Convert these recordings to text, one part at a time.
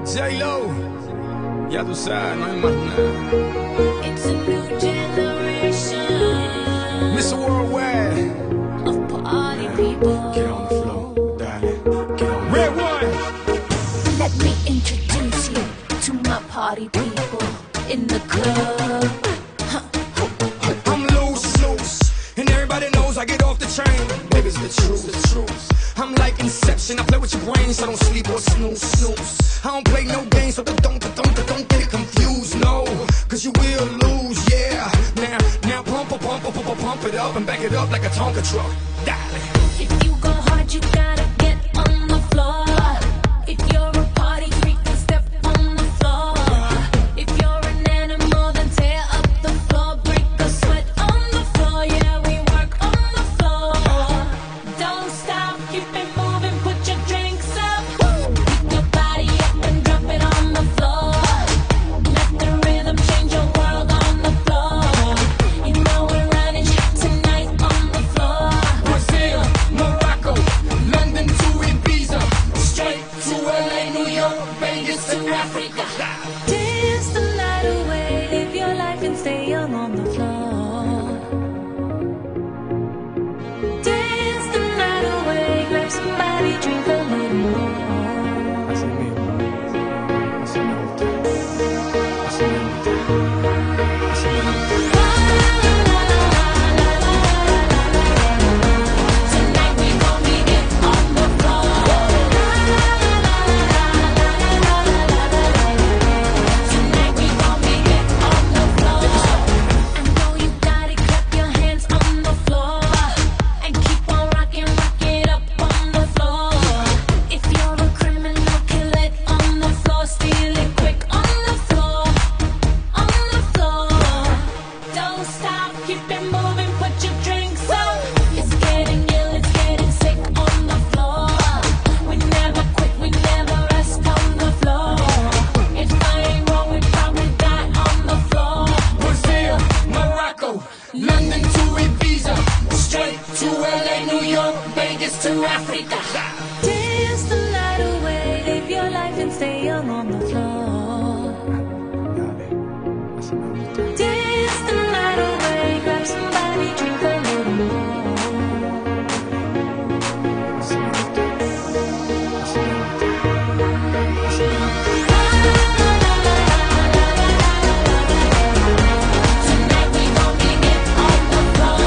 J-Lo, ya tú sabes, no hay más nada. It's a new generation. Mr. Worldwide, of party people. get on the floor, darling, get on. Red one. Let me introduce you to my party people in the club. I'm loose, and everybody knows I get off the train. Baby, it's the truth, I'm like Inception, I play with your brain, so don't sleep or snooze. I don't play no games, so don't get it confused, no. Cause you will lose, yeah. Now pump it up and back it up like a Tonka truck. Darling. If you go hard, you gotta get on the floor. If you're a party freak, then step on the floor. If you're an animal, then tear up the floor. Break a sweat on the floor, yeah, we work on the floor. Don't stop, keep it moving, put your drinks up. Pick your body up and drop it on the floor. Let the rhythm change your world on the floor. You know we're running tonight on the floor. Brazil, Morocco, London to Ibiza, straight to LA, New York, Vegas to Africa. Dance the night away, live your life and stay young on the floor. Dance the night away, grab somebody, drink a little more. Tonight we gon' be it on the floor. Tonight we gon' be it on the floor. I know you got it, clap your hands on the floor. And keep on rocking, rock it up on the floor. If you're a criminal, kill it on the floor. Steal it quick on the floor. On the floor. Don't stop, keep it moving, put your drinks up. It's getting ill, it's getting sick on the floor. We never quit, we never rest on the floor. If I ain't wrong, we probably die on the floor. Brazil, Morocco, London to Ibiza, straight to LA, New York, Vegas to Africa. Dance the night away, live your life and stay young on the floor. Dance the night away, grab somebody, drink a little more. Tonight we gon' be it on the floor.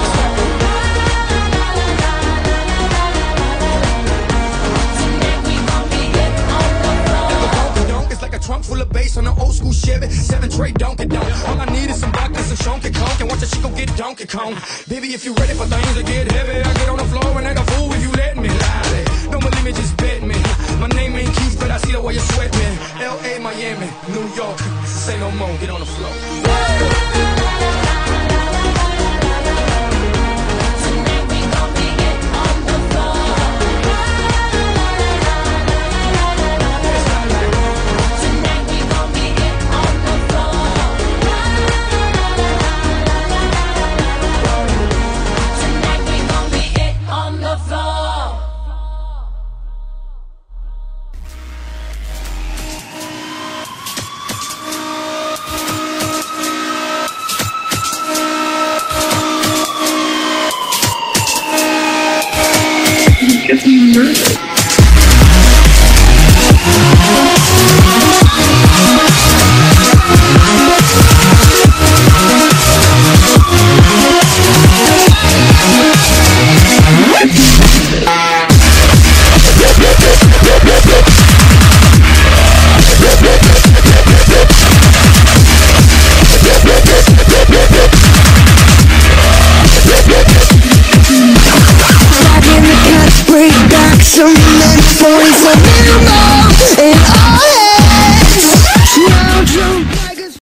Tonight we gon' be it on the floor. Donk is like a trunk full of bass on an old school Chevy 7 tray Donkey Donk. All I need is some vodka, some Shonky Conk, and watch that shit go get Donkey Kong. Baby, if you ready for things to get heavy, I get on the floor and act a fool if you let me lie. Don't believe me, just bet me. My name ain't Keith, but I see the way you sweat me. LA, Miami, New York, say no more, get on the floor. Tonight we gon' be it on the floor. Tonight we gon' be it on the floor. Tonight we gon' be it on the floor. Break back some